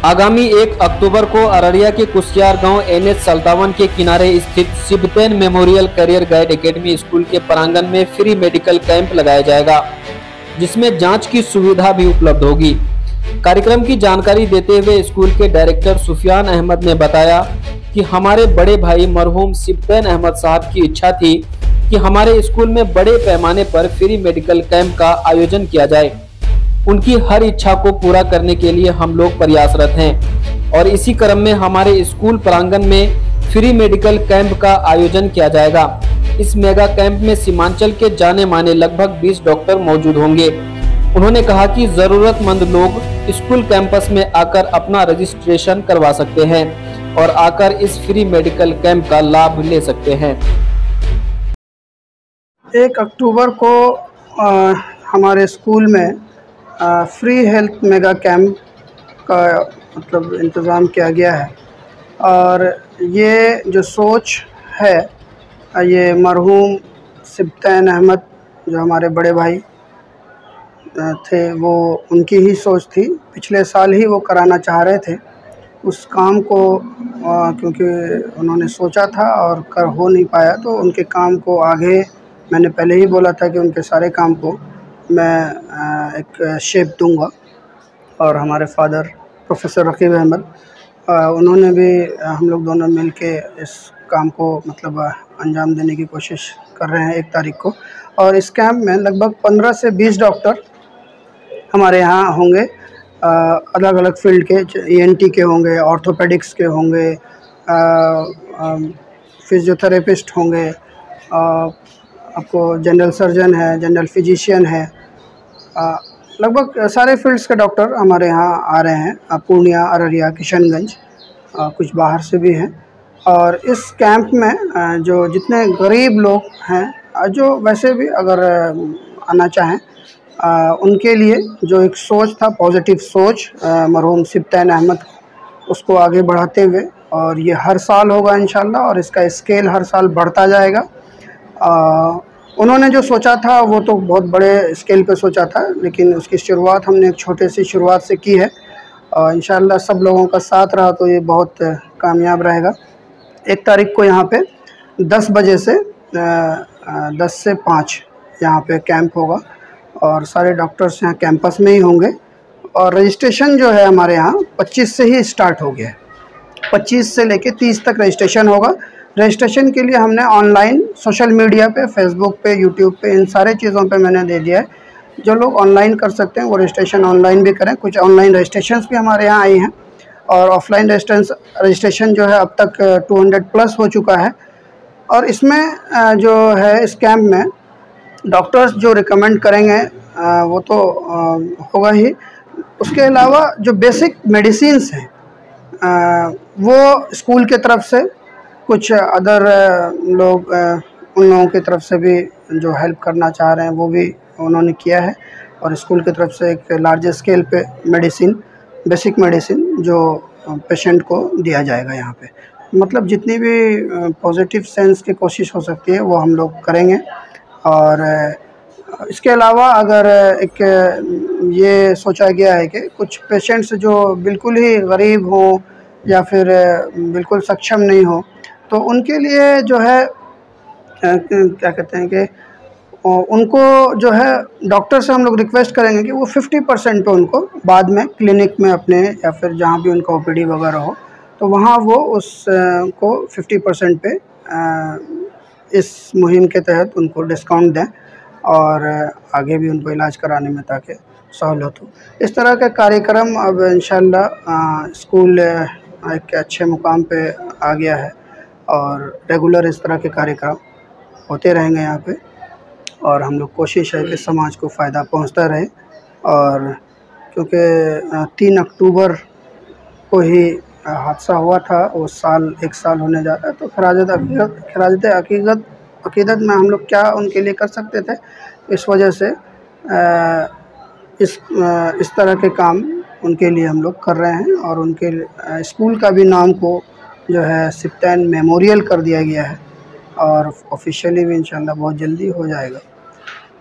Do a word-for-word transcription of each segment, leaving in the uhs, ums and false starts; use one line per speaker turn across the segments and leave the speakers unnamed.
आगामी एक अक्टूबर को अररिया के कुसियार गांव एन एच सत्तावन के किनारे स्थित Shivten memorial career guide academy school के प्रांगण में फ्री मेडिकल कैंप लगाया जाएगा, जिसमें जांच की सुविधा भी उपलब्ध होगी। कार्यक्रम की जानकारी देते हुए स्कूल के डायरेक्टर सुफियान अहमद ने बताया कि हमारे बड़े भाई मरहूम शिवतेन अहमद साहब की इच्छा थी कि हमारे स्कूल में बड़े पैमाने पर फ्री मेडिकल कैंप का आयोजन किया जाए। उनकी हर इच्छा को पूरा करने के लिए हम लोग प्रयासरत हैं और इसी क्रम में हमारे स्कूल प्रांगण में फ्री मेडिकल कैंप का आयोजन किया जाएगा। इस मेगा कैंप में सीमांचल के जाने माने लगभग बीस डॉक्टर मौजूद होंगे। उन्होंने कहा कि जरूरतमंद लोग स्कूल कैंपस में आकर अपना रजिस्ट्रेशन करवा सकते हैं और आकर इस फ्री मेडिकल कैंप का लाभ ले सकते हैं।
एक अक्टूबर को आ, हमारे स्कूल में आ, फ्री हेल्थ मेगा कैंप का मतलब इंतज़ाम किया गया है और ये जो सोच है ये मरहूम शिवतेन अहमद जो हमारे बड़े भाई थे वो उनकी ही सोच थी। पिछले साल ही वो कराना चाह रहे थे उस काम को, आ, क्योंकि उन्होंने सोचा था और कर हो नहीं पाया, तो उनके काम को आगे मैंने पहले ही बोला था कि उनके सारे काम को मैं एक शेप दूंगा। और हमारे फादर प्रोफेसर रकीब अहमद उन्होंने भी, हम लोग दोनों मिलके इस काम को मतलब अंजाम देने की कोशिश कर रहे हैं एक तारीख को। और इस कैंप में लगभग पंद्रह से बीस डॉक्टर हमारे यहाँ होंगे, अलग अलग फील्ड के, ई एन टी के होंगे, ऑर्थोपेडिक्स के होंगे, फिजियोथेरेपिस्ट होंगे, आपको जनरल सर्जन है, जनरल फिजिशियन है, लगभग सारे फील्ड्स के डॉक्टर हमारे यहाँ आ रहे हैं। पूर्णिया, अररिया, किशनगंज, कुछ बाहर से भी हैं। और इस कैंप में जो जितने गरीब लोग हैं, जो वैसे भी अगर आना चाहें, उनके लिए जो एक सोच था, पॉजिटिव सोच मरहूम शिवतेन अहमद, उसको आगे बढ़ाते हुए, और ये हर साल होगा इंशाल्लाह और इसका स्केल हर साल बढ़ता जाएगा। आ, उन्होंने जो सोचा था वो तो बहुत बड़े स्केल पे सोचा था, लेकिन उसकी शुरुआत हमने एक छोटे सी शुरुआत से की है और इंशाल्लाह सब लोगों का साथ रहा तो ये बहुत कामयाब रहेगा। एक तारीख को यहाँ पे दस बजे से दस से पाँच यहाँ पे कैंप होगा और सारे डॉक्टर्स यहाँ कैंपस में ही होंगे। और रजिस्ट्रेशन जो है हमारे यहाँ पच्चीस से ही स्टार्ट हो गया है, पच्चीस से लेके तीस तक रजिस्ट्रेशन होगा। रजिस्ट्रेशन के लिए हमने ऑनलाइन सोशल मीडिया पे, फेसबुक पे, यूट्यूब पे, इन सारे चीज़ों पे मैंने दे दिया है। जो लोग ऑनलाइन कर सकते हैं वो रजिस्ट्रेशन ऑनलाइन भी करें। कुछ ऑनलाइन रजिस्ट्रेशंस भी हमारे यहाँ आई हैं और ऑफलाइन रजिस्ट्रेशन रजिस्ट्रेशन जो है अब तक दो सौ प्लस हो चुका है। और इसमें जो है इस कैंप में डॉक्टर्स जो रिकमेंड करेंगे वो तो होगा ही, उसके अलावा जो बेसिक मेडिसिन्स हैं वो स्कूल के तरफ से, कुछ अदर लोग उन लोगों की तरफ से भी जो हेल्प करना चाह रहे हैं वो भी उन्होंने किया है। और स्कूल की तरफ से एक लार्ज स्केल पे मेडिसिन, बेसिक मेडिसिन जो पेशेंट को दिया जाएगा यहाँ पे। मतलब जितनी भी पॉजिटिव सेंस की कोशिश हो सकती है वो हम लोग करेंगे। और इसके अलावा अगर एक ये सोचा गया है कि कुछ पेशेंट्स जो बिल्कुल ही गरीब हों या फिर बिल्कुल सक्षम नहीं हो, तो उनके लिए जो है क्या कहते हैं कि उनको जो है डॉक्टर से हम लोग रिक्वेस्ट करेंगे कि वो पचास परसेंट पे उनको बाद में क्लिनिक में अपने या फिर जहाँ भी उनका ओ पी डी वगैरह हो तो वहाँ वो उस को पचास परसेंट पे इस मुहिम के तहत उनको डिस्काउंट दें और आगे भी उनको इलाज कराने में ताकि सहूलत हो। इस तरह का कार्यक्रम अब इंशाल्लाह स्कूल एक अच्छे मुकाम पे आ गया है और रेगुलर इस तरह के कार्यक्रम होते रहेंगे यहाँ पे। और हम लोग कोशिश है कि समाज को फ़ायदा पहुँचता रहे। और क्योंकि तीन अक्टूबर को ही हादसा हुआ था, वो साल एक साल होने जा रहा है, तो खराजत अकीदत खराजत अकीदत अकीदत में हम लोग क्या उनके लिए कर सकते थे, इस वजह से इस इस तरह के काम उनके लिए हम लोग कर रहे हैं। और उनके स्कूल का भी नाम को जो है शिवतेन मेमोरियल कर दिया गया है और ऑफिशियली भी इंशाल्लाह बहुत जल्दी हो जाएगा।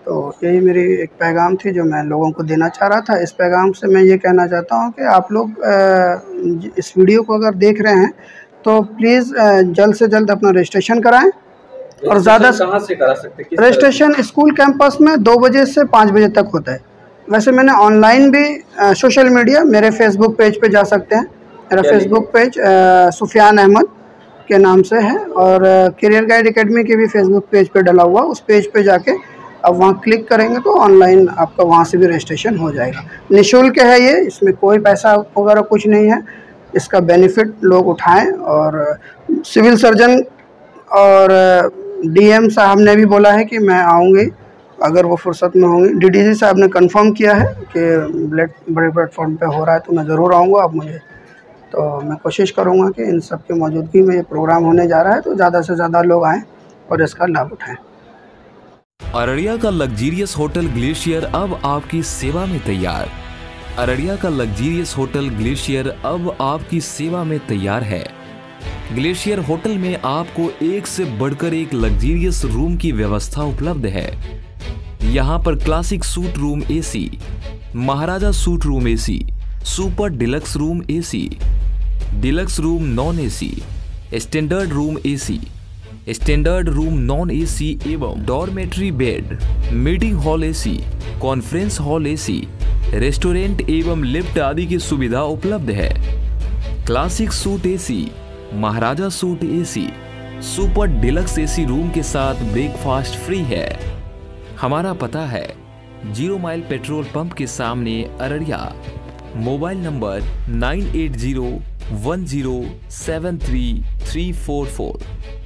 तो यही मेरी एक पैगाम थी जो मैं लोगों को देना चाह रहा था। इस पैगाम से मैं ये कहना चाहता हूँ कि आप लोग इस वीडियो को अगर देख रहे हैं तो प्लीज़ जल्द से जल्द अपना रजिस्ट्रेशन कराएं। और ज़्यादा
कहाँ से करा सकते हैं?
रजिस्ट्रेशन स्कूल कैंपस में दो बजे से पाँच बजे तक होता है। वैसे मैंने ऑनलाइन भी सोशल मीडिया मेरे फेसबुक पेज पे जा सकते हैं। मेरा फेसबुक पेज सुफियान अहमद के नाम से है और करियर गाइड एकेडमी के भी फेसबुक पेज पे डला हुआ। उस पेज पे जाके अब वहाँ क्लिक करेंगे तो ऑनलाइन आपका वहाँ से भी रजिस्ट्रेशन हो जाएगा। निःशुल्क है ये, इसमें कोई पैसा वगैरह कुछ नहीं है। इसका बेनिफिट लोग उठाएं। और सिविल सर्जन और डीएम साहब ने भी बोला है कि मैं आऊँगी अगर वो फुर्सत में होंगे। डीडीसी साहब ने कंफर्म किया है कि बड़े प्लेटफॉर्म पे हो रहा है तो मैं ज़रूर आऊँगा। अब मुझे तो मैं कोशिश करूँगा कि इन सब की मौजूदगी में ये प्रोग्राम होने जा रहा है तो ज़्यादा से ज़्यादा लोग आएँ और इसका लाभ उठाएँ।
अररिया का लग्जीरियस होटल ग्लेशियर अब आपकी सेवा में तैयार। अररिया का लग्जीरियस होटल ग्लेशियर अब आपकी सेवा में तैयार है। ग्लेशियर होटल में आपको एक से बढ़कर एक लग्जीरियस रूम की व्यवस्था उपलब्ध है। यहाँ पर classic suite room AC, maharaja suite room AC, super deluxe room AC, deluxe room non AC, standard room AC, standard room non AC एवं dormitory bed, meeting hall AC, conference hall AC, restaurant एवं lift आदि की सुविधा उपलब्ध है। Classic suite AC, maharaja suite AC, super deluxe AC room के साथ breakfast free है। हमारा पता है जीरो माइल पेट्रोल पंप के सामने Araria. Mobile number nine eight zero one zero seven three three four four.